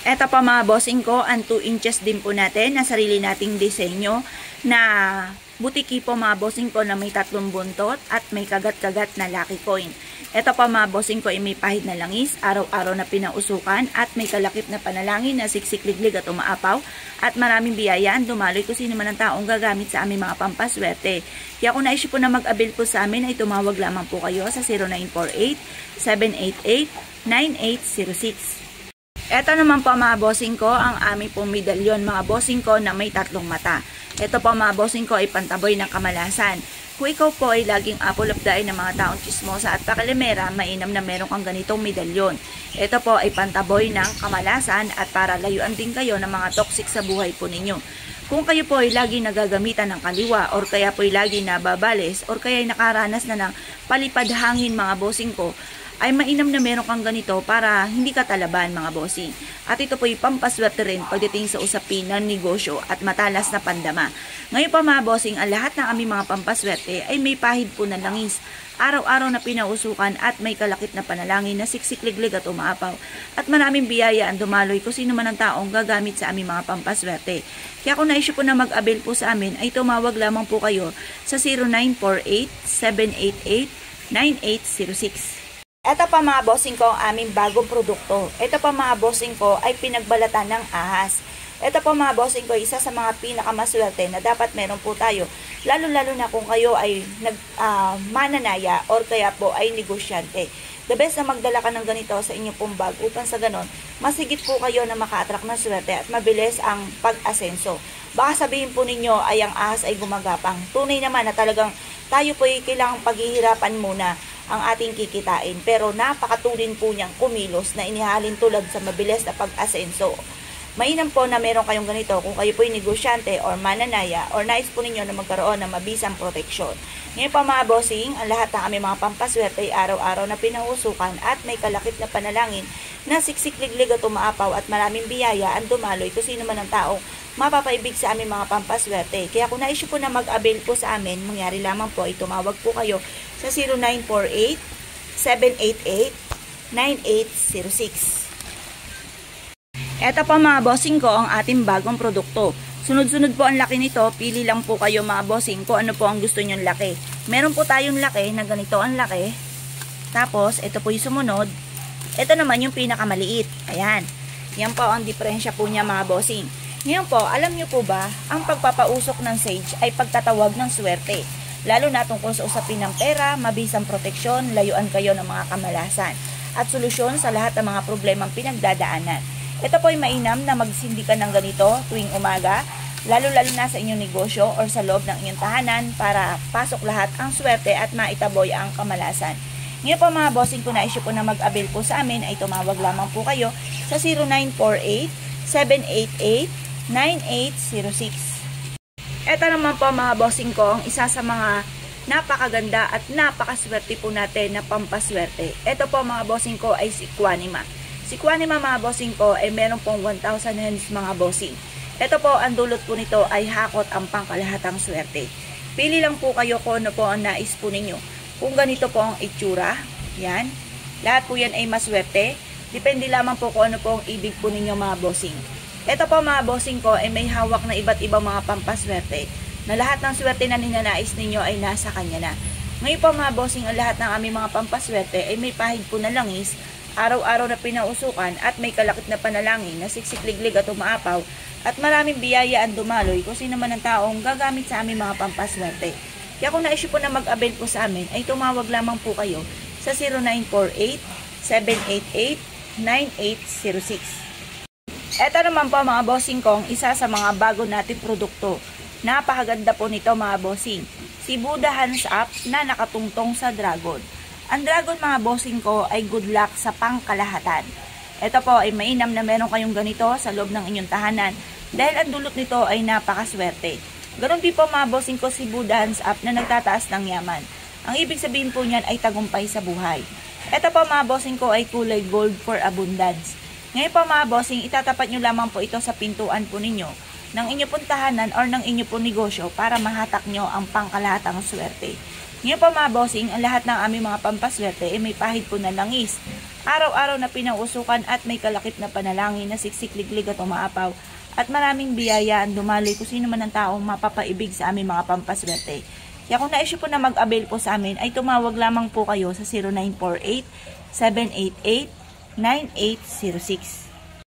Eto pa mga bossing ko, ang 2 inches din po natin na sarili nating disenyo na butiki po mga bossing ko na may 3 buntot at may kagat-kagat na lucky coin. Eto pa mga bossing ko ay may pahid na langis, araw-araw na pinausukan at may kalakip na panalangin na siksik-liglig at umaapaw at maraming biyayaan dumaloy kung sino man ang taong gagamit sa aming mga pampaswerte. Kaya kung naisip po na mag-avail po sa amin ay tumawag lamang po kayo sa 0948-788-9806. Ito naman po mga bossing ko, ang aming pong medalyon mga bossing ko na may 3 mata. Ito po mga bossing ko ay pantaboy ng kamalasan. Kung ikaw po ay laging apple of the eye ng mga taong chismosa at pakalimera, mainam na meron kang ganitong medalyon. Ito po ay pantaboy ng kamalasan at para layuan din kayo ng mga toxic sa buhay po ninyo. Kung kayo po ay lagi nagagamitan ng kaliwa or kaya po ay lagi nababales or kaya ay nakaranas na ng palipad hangin mga bossing ko, ay mainam na meron kang ganito para hindi ka talaban mga bossing. At ito po ay pampaswerte rin pagdating sa usapin ng negosyo at matalas na pandama. Ngayon pa mga bossing, ang lahat ng aming mga pampaswerte ay may pahid po ng langis. Araw-araw na pinausukan at may kalakip na panalangin na siksik-liglig at umaapaw. At maraming biyaya ang dumaloy kung sino man ang taong gagamit sa aming mga pampaswerte. Kaya kung naisip po na mag-avail po sa amin ay tumawag lamang po kayo sa 0948-788-9806. Ito pa mga bossing ko ang aming bagong produkto. Ito pa mga bossing ko ay pinagbalatan ng ahas. Ito pa mga bossing ko isa sa mga pinakamaswerte na dapat meron po tayo. Lalo-lalo na kung kayo ay mananaya or kaya po ay negosyante. The best na magdala ka ng ganito sa inyong pong bag upang sa ganon, masigit po kayo na maka-attract ng swerte at mabilis ang pag-asenso. Baka sabihin po ninyo ay ang ahas ay gumagapang. Tunay naman na talagang tayo po ay kailangang paghihirapan muna ang ating kikitain. Pero napakatulin po niyang kumilos na inihalin tulad sa mabilis na pag-asenso. Mainam po na meron kayong ganito kung kayo po ay negosyante or mananaya or nais po ninyo na magkaroon ng mabisang proteksyon. Ngayon pa mga bossing, ang lahat ng aming mga pampaswerte ay araw-araw na pinahusukan at may kalakip na panalangin na siksik-liglig at umaapaw at maraming biyaya ang dumaloy kung sino man ang taong mapapaibig sa aming mga pampaswerte. Kaya kung naisip po na mag-avail po sa amin, mangyari lamang po ay tumawag po kayo sa 0948-788-9806. Ito pa mga bossing ko ang ating bagong produkto. Sunod-sunod po ang laki nito, pili lang po kayo mga bossing kung ano po ang gusto nyong laki. Meron po tayong laki na ganito ang laki. Tapos, ito po yung sumunod. Ito naman yung pinakamaliit. Ayan. Yan po ang diferensya po niya mga bossing. Ngayon po, alam nyo po ba, ang pagpapausok ng sage ay pagtatawag ng swerte. Lalo na tungkol sa usapin ng pera, mabisang proteksyon, layuan kayo ng mga kamalasan. At solusyon sa lahat ng mga problemang pinagdadaanan. Ito po ay mainam na magsindi ka ng ganito tuwing umaga, lalo-lalo na sa inyong negosyo or sa loob ng inyong tahanan para pasok lahat ang swerte at maitaboy ang kamalasan. Ngayon po mga bossing, kung naisip po na mag-avail po sa amin ay tumawag lamang po kayo sa 0948-788-9806. Ito naman po mga bossing ko, ang isa sa mga napakaganda at napakaswerte po natin na pampaswerte. Ito po mga bossing ko ay si Quanima. Si Quanima mga bossing ko ay meron pong 1,000 hands mga bossing. Ito po, ang dulot po nito ay hakot ang pangkalahatang swerte. Pili lang po kayo kung ano po ang nais po ninyo. Kung ganito po ang itsura, yan. Lahat po yan ay maswerte. Depende lamang po kung ano po ang ibig po ninyo mga bossing. Ito po mga bossing ko ay may hawak na iba't ibang mga pampaswerte na lahat ng swerte na ninanais ninyo ay nasa kanya na. Ngayon po mga bossing, ang lahat ng aming mga pampaswerte ay may pahid po na langis, araw-araw na pinausukan at may kalakip na panalangin na siksik-liglig at umaapaw at maraming biyaya ang dumaloy kung sino man ang taong gagamit sa aming mga pampaswerte. Kaya kung naisip po na mag-avail po sa amin ay tumawag lamang po kayo sa 0948-788-9806. Ito naman po mga bossing kong isa sa mga bago nating produkto. Napakaganda po nito mga bossing. Si Buddha Hands Up na nakatungtong sa dragon. Ang dragon mga bossing ko ay good luck sa pangkalahatan. Ito po ay mainam na meron kayong ganito sa loob ng inyong tahanan dahil ang dulot nito ay napakaswerte. Ganon din po mga bossing ko si Buddha Hands Up na nagtataas ng yaman. Ang ibig sabihin po niyan ay tagumpay sa buhay. Ito po mga bossing ko ay kulay gold for abundance. Ngayon po mga bossing, itatapat nyo lamang po ito sa pintuan po ninyo ng inyong pong tahanan or ng inyong pong negosyo para mahatak nyo ang pangkalahatang swerte. Ngayon pa mga bossing, ang lahat ng aming mga pampaswerte ay may pahid po na langis. Araw-araw na pinausukan at may kalakip na panalangin na siksik-liglig at umaapaw. At maraming biyaya ang dumaloy kung sino man ang taong mapapaibig sa aming mga pampaswerte. Kaya kung na-issue po na mag-avail po sa amin, ay tumawag lamang po kayo sa 0948-788-9806.